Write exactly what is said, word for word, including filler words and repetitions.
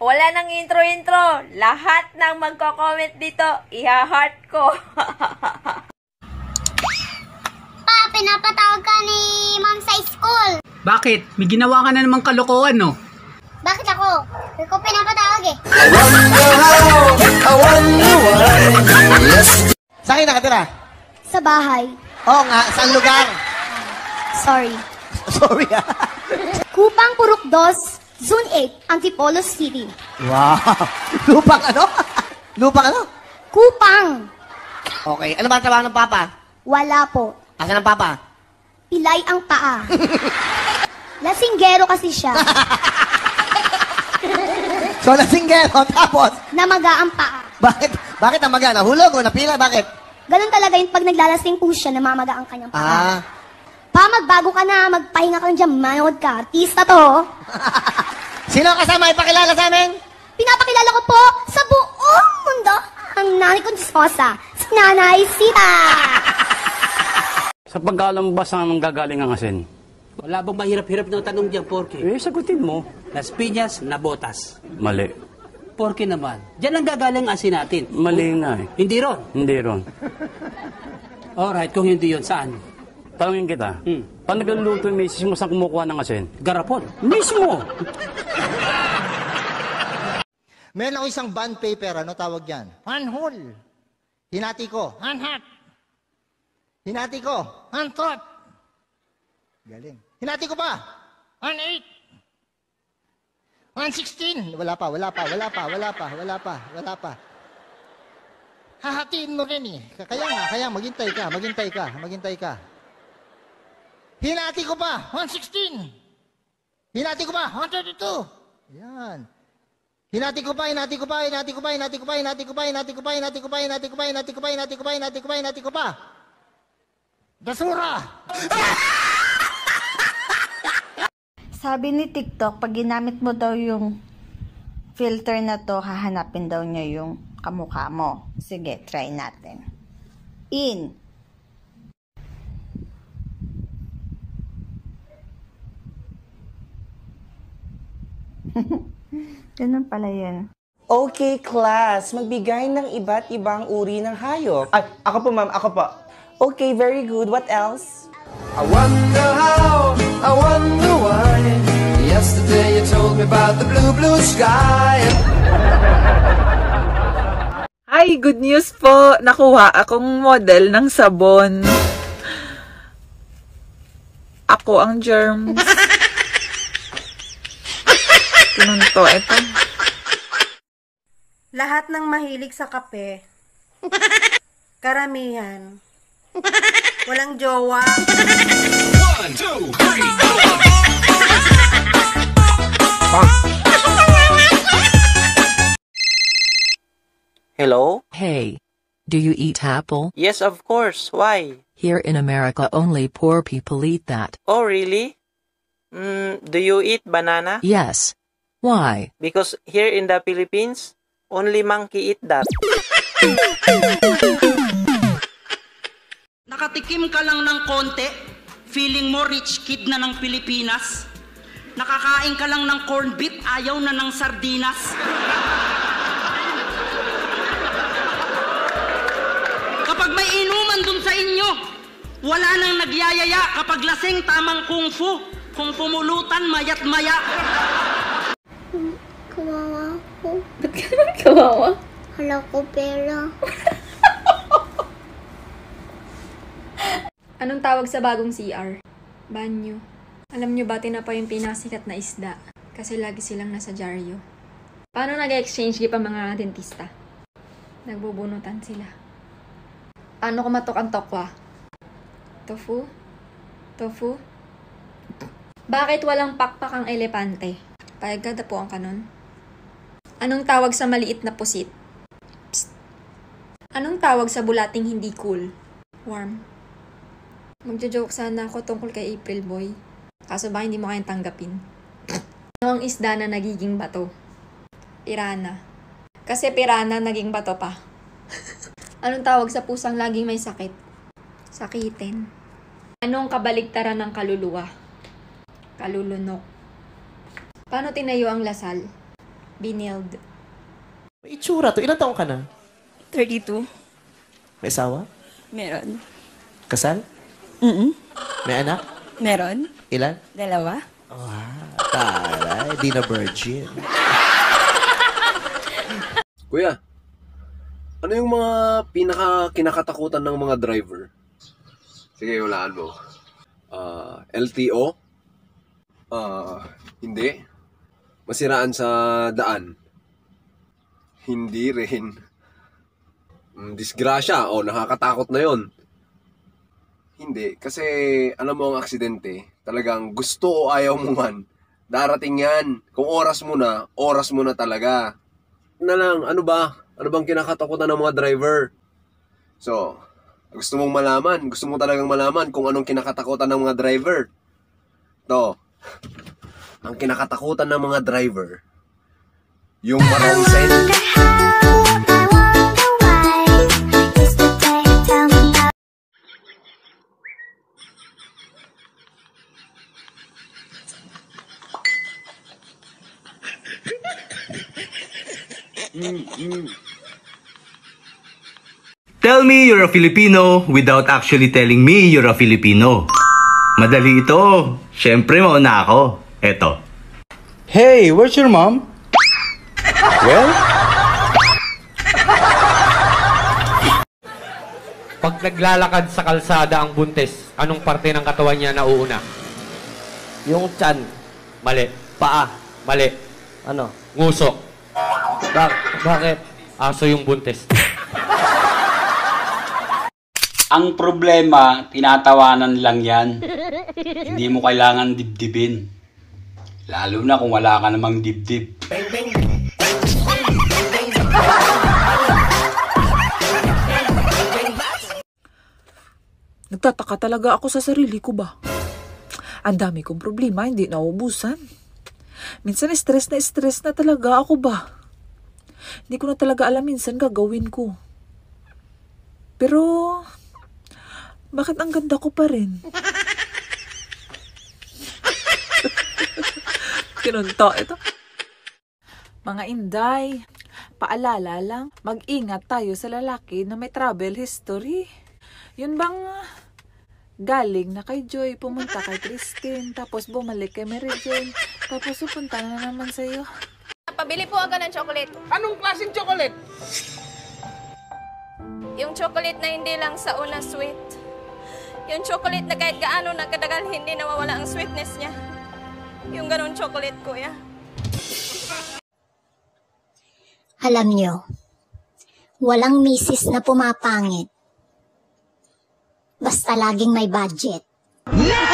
Wala nang intro-intro. Lahat ng magko-comment dito, iha-heart ko. Pa, pinapatawag ka ni ma'am sa school. Bakit? May ginawa ka na namang kalokohan, no? Bakit ako? Hindi ko pinapatawag eh. I wonder how, I wonder why. Yes. Saan kayo nakatira? Sa bahay. Oo nga, saan lugar? Sorry. Sorry ah. Kupang Purok dos, Zone eight, Antipolo City. Wow. Lupang ano? Lupang ano? Kupang. Okay, ano ba ang trabaho ng papa? Wala po. Asan ang papa? Pilay ang paa. Lasinggero kasi siya. So, lasinggero, tapos? Namaga ang paa. Bakit? Bakit namaga? Nahulog o napila? Bakit? Ganun talaga yun pag naglalasing po siya, namamaga ang kanyang paa. Ah. Pa, magbago ka na, magpahinga ka na dyan, manood ka. Artista to. Sino ang kasama? Ipakilala sa amin? Pinapakilala ko po sa buong mundo ang nanay kong disposa, si Nanay Sita. Sa pagkalambas ang gagaling ang asin? Wala bang mahirap-hirap na tanong dyan, Porky? Eh, sagutin mo. Las Piñas, na botas. Mali. Porky naman. Diyan ang gagaling asin natin. Mali na eh. Hindi ron. Hindi ron. Alright, kung hindi yun, saan? Tanungin kita. Hmm. Paano nagluluto yung misis mo sa kumukuha ng asin? Garapon. Mismo! Meron ako isang bond paper. Ano tawag yan? Handhole. Hinati ko. Handhat. Hinati ko. Handtot. Galing. Hinati ko pa. one eight. one sixteen. Wala pa, wala pa, wala pa, wala pa, wala pa, wala pa. Hahatiin mo rin eh. Kaya nga, kaya maghintay ka, maghintay ka, maghintay ka. Hinati ko pa, one sixteen. Hinati ko pa, one thirty-two. Yan. Hinati ko pa, hinati ko pa, hinati ko pa, hinati ko pa, hinati ko pa, hinati ko pa, hinati ko pa, hinati ko pa, hinati ko pa, hinati ko pa, hinati ko pa, hinati ko pa. Basura! Sabi ni TikTok, pag ginamit mo daw yung filter na to, hahanapin daw niya yung kamukha mo. Sige, try natin. In. Ganun pala yun. Okay, class. Magbigay ng iba't ibang uri ng hayop. Ay, ako po, ma'am. Ako po. Okay, very good. What else? I wonder how, I wonder why. Yesterday you told me about the blue, blue sky. Hi, good news po. Nakuha akong model ng sabon. Ako ang germs. Pinunto ito. Lahat ng mahilig sa kape, karamihan, walang jowa. One, two, three, go! Hello? Hey. Do you eat apple? Yes, of course. Why? Here in America only poor people eat that. Oh, really? Mm, do you eat banana? Yes. Why? Because here in the Philippines, only monkey eat that. Nakatikim ka lang ng konti, feeling mo rich kid na ng Pilipinas. Nakakain ka lang ng corned beef, ayaw na ng sardinas. Kapag may inuman dun sa inyo, wala nang nagyayaya. Kapag lasing, tamang kung fu. Kung pumulutan, mayat maya. Kawawa ko. Ba't ka naman kawawa? Hala ko pera. Anong tawag sa bagong C R? Banyo. Alam nyo ba, tinapa yung pinasikat na isda? Kasi lagi silang nasa dyaryo. Paano nag-exchange gift ang mga dentista? Nagbubunutan sila. Ano kumatok ang tokwa? Tofu? Tofu? Bakit walang pakpak ang elepante? Payagada po ang kanon. Anong tawag sa maliit na pusit? Psst. Anong tawag sa bulating hindi cool? Warm. Magjo-joke sana ako tungkol kay April Boy. Kaso ba hindi mo kayang tanggapin? Ano ang isda na nagiging bato? Pirana. Kasi pirana naging bato pa. Anong tawag sa pusang laging may sakit? Sakitin. Anong kabaligtaran ng kaluluwa? Kalulunok. Paano tinayo ang lasal? Binilled. May itsura to. Ilan taong ka na? thirty-two. May asawa? Meron. Kasal? Mm May anak? Meron. Ilan? Dalawa. Ah, taray. Di na virgin. Kuya, ano yung mga pinaka kinakatakutan ng mga driver? Sige, hulaan mo. Uh, L T O? Uh, hindi. Masiraan sa daan? Hindi rin. Mm, disgrasya, o nakakatakot na yon. Hindi, kasi alam mo ang aksidente, talagang gusto o ayaw mo man, darating yan. Kung oras mo na, oras mo na talaga. Na lang, ano ba? Ano bang kinakatakutan ng mga driver? So, gusto mong malaman, gusto mo talagang malaman kung anong kinakatakutan ng mga driver. To, ang kinakatakutan ng mga driver, yung marong send. Tell me you're a Filipino without actually telling me you're a Filipino. Madali ito. Siyempre, mauna ako. Eto. Hey, where's your mom? Well? Pag naglalakad sa kalsada ang buntis, anong parte ng katawan niya nauuna? Yung tiyan. Mali. Paa. Mali. Ano? Nguso. Bak bakit? Aso yung buntis. Ang problema, tinatawanan lang yan. Hindi mo kailangan dibdibin. Lalo na kung wala ka namang dibdib. Nagtataka talaga ako sa sarili ko ba? Ang dami kong problema, hindi naubusan. Minsan stress na stress na talaga ako ba? Hindi ko na talaga alam minsan gagawin ko. Pero, bakit ang ganda ko pa rin? Kinunta ito. Mga inday, paalala lang, mag-ingat tayo sa lalaki na may travel history. Yun bang uh, galing na kay Joy, pumunta kay Christine, tapos bumalik kay Mary Jane, tapos pupunta na naman sa'yo. Pabili po ako ng chocolate. Anong klaseng chocolate? Yung chocolate na hindi lang sa una sweet. Yung chocolate na kahit gaano nagkadagal, hindi nawawala ang sweetness niya. Yung ganun chocolate, kuya. Alam nyo, walang misis na pumapangit. Basta laging may budget.